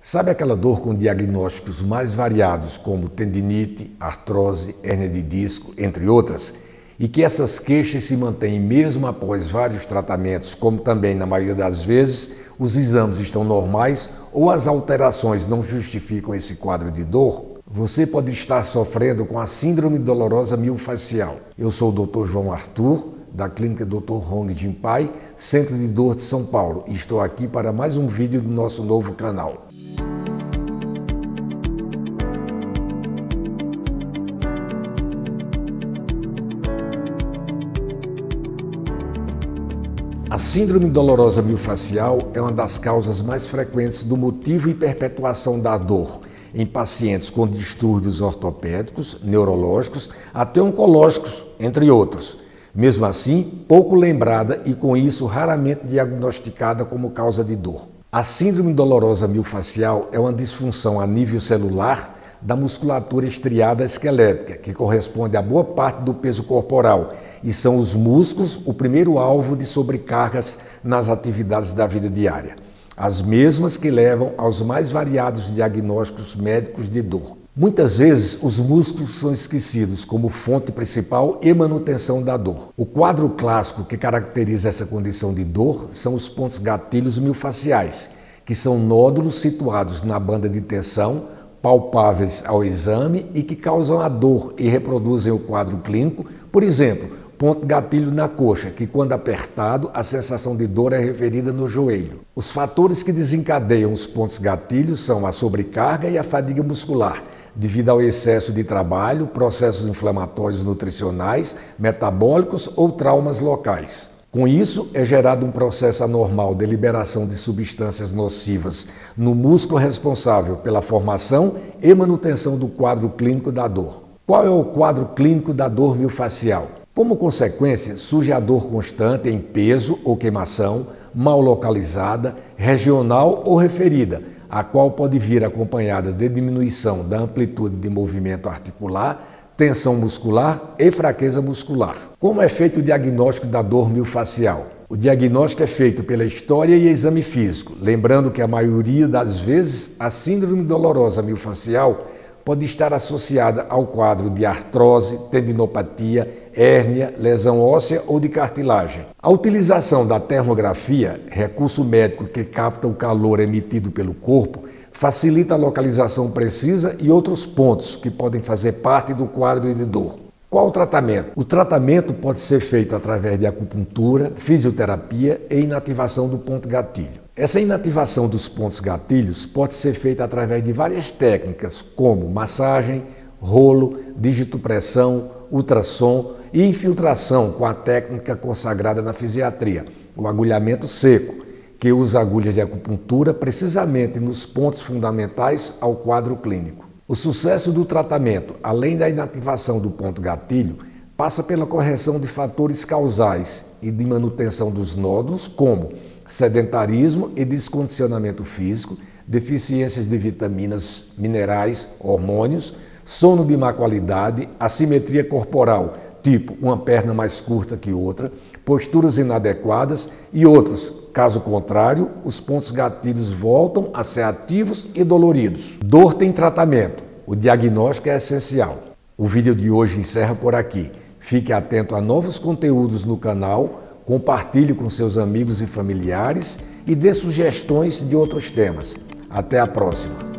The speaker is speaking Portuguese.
Sabe aquela dor com diagnósticos mais variados, como tendinite, artrose, hérnia de disco, entre outras? E que essas queixas se mantêm mesmo após vários tratamentos, como também, na maioria das vezes, os exames estão normais ou as alterações não justificam esse quadro de dor? Você pode estar sofrendo com a síndrome dolorosa miofascial. Eu sou o Dr. João Arthur, da Clínica Dr. Hong Jinpai, Centro de Dor de São Paulo, e estou aqui para mais um vídeo do nosso novo canal. A síndrome dolorosa miofascial é uma das causas mais frequentes do motivo e perpetuação da dor em pacientes com distúrbios ortopédicos, neurológicos, até oncológicos, entre outros. Mesmo assim, pouco lembrada e com isso raramente diagnosticada como causa de dor. A síndrome dolorosa miofascial é uma disfunção a nível celular da musculatura estriada esquelética, que corresponde a boa parte do peso corporal, e são os músculos o primeiro alvo de sobrecargas nas atividades da vida diária. As mesmas que levam aos mais variados diagnósticos médicos de dor. Muitas vezes, os músculos são esquecidos como fonte principal e manutenção da dor. O quadro clássico que caracteriza essa condição de dor são os pontos gatilhos miofasciais, que são nódulos situados na banda de tensão, palpáveis ao exame e que causam a dor e reproduzem o quadro clínico. Por exemplo, ponto gatilho na coxa, que quando apertado, a sensação de dor é referida no joelho. Os fatores que desencadeiam os pontos gatilhos são a sobrecarga e a fadiga muscular, devido ao excesso de trabalho, processos inflamatórios nutricionais, metabólicos ou traumas locais. Com isso, é gerado um processo anormal de liberação de substâncias nocivas no músculo responsável pela formação e manutenção do quadro clínico da dor. Qual é o quadro clínico da dor miofascial? Como consequência, surge a dor constante em peso ou queimação, mal localizada, regional ou referida, a qual pode vir acompanhada de diminuição da amplitude de movimento articular, tensão muscular e fraqueza muscular. Como é feito o diagnóstico da dor miofascial? O diagnóstico é feito pela história e exame físico, lembrando que a maioria das vezes a síndrome dolorosa miofascial pode estar associada ao quadro de artrose, tendinopatia, hérnia, lesão óssea ou de cartilagem. A utilização da termografia, recurso médico que capta o calor emitido pelo corpo, facilita a localização precisa e outros pontos que podem fazer parte do quadro de dor. Qual o tratamento? O tratamento pode ser feito através de acupuntura, fisioterapia e inativação do ponto gatilho. Essa inativação dos pontos gatilhos pode ser feita através de várias técnicas, como massagem, rolo, digitopressão, ultrassom e infiltração com a técnica consagrada na fisiatria, o agulhamento seco, que usa agulhas de acupuntura precisamente nos pontos fundamentais ao quadro clínico. O sucesso do tratamento, além da inativação do ponto gatilho, passa pela correção de fatores causais e de manutenção dos nódulos, como sedentarismo e descondicionamento físico, deficiências de vitaminas, minerais, hormônios, sono de má qualidade, assimetria corporal, tipo uma perna mais curta que outra, posturas inadequadas e outros. Caso contrário, os pontos gatilhos voltam a ser ativos e doloridos. Dor tem tratamento. O diagnóstico é essencial. O vídeo de hoje encerra por aqui. Fique atento a novos conteúdos no canal, compartilhe com seus amigos e familiares e dê sugestões de outros temas. Até a próxima!